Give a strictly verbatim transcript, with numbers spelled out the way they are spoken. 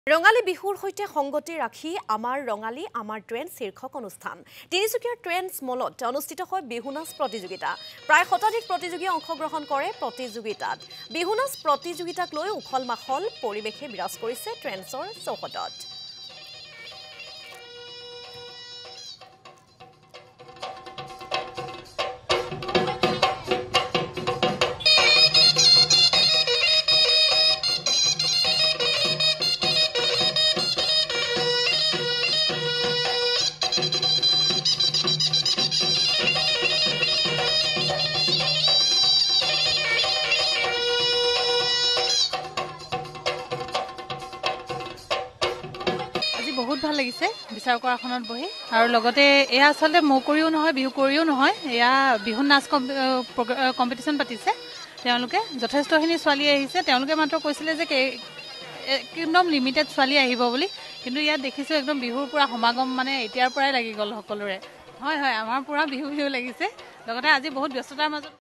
ৰঙালী বিহুৰ হৈতে সংগতি ৰাখি আমাৰ ৰঙালী আমাৰ ট্ৰেন্ড শীৰ্ষক অনুষ্ঠান তিনিচুকীয়াৰ ট্ৰেন্ডছ মলত অনুষ্ঠিত হয় বিহু নাচ প্ৰতিযোগিতা প্ৰায় শতাধিক প্ৰতিযোগীয়ে অংশগ্ৰহণ কৰে প্ৰতিযোগিতাত বিহু নাচ প্ৰতিযোগিতাক লৈ উখল মাখল পৰিৱেশে বিৰাজ কৰিছে ট্ৰেন্ডছৰ চৌহদত বহুত ভাল লাগিছে বিচাৰকৰ আসনত বহি আৰু লগতে এয়া আসলে মৌকৰিও নহয় বিহু কৰিও নহয় এয়া বিহু নাচ কম্পিটিশন পাতিছে তেওঁলোকে যথেষ্টখিনি ছোৱালী আহিছে তেওঁলোকে মাত্ৰ কৈছিলে যে একদম লিমিটেড ছোৱালী আহিব বুলি কিন্তু ইয়াত দেখিছো একদম বিহুৰ পুৰা সমাগম মানে এতিয়াৰ পৰাই লাগি গ'ল সকলোৰে হয় হয় আমাৰ পুৰা বিহু বিহু লাগিছে লগতে আজি বহুত ব্যস্ততাৰ মাজত